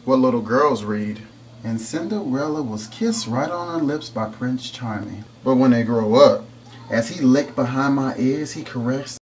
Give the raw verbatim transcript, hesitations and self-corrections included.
what little girls read. And Cinderella was kissed right on her lips by Prince Charming. But when they grow up, as he licked behind my ears, he caressed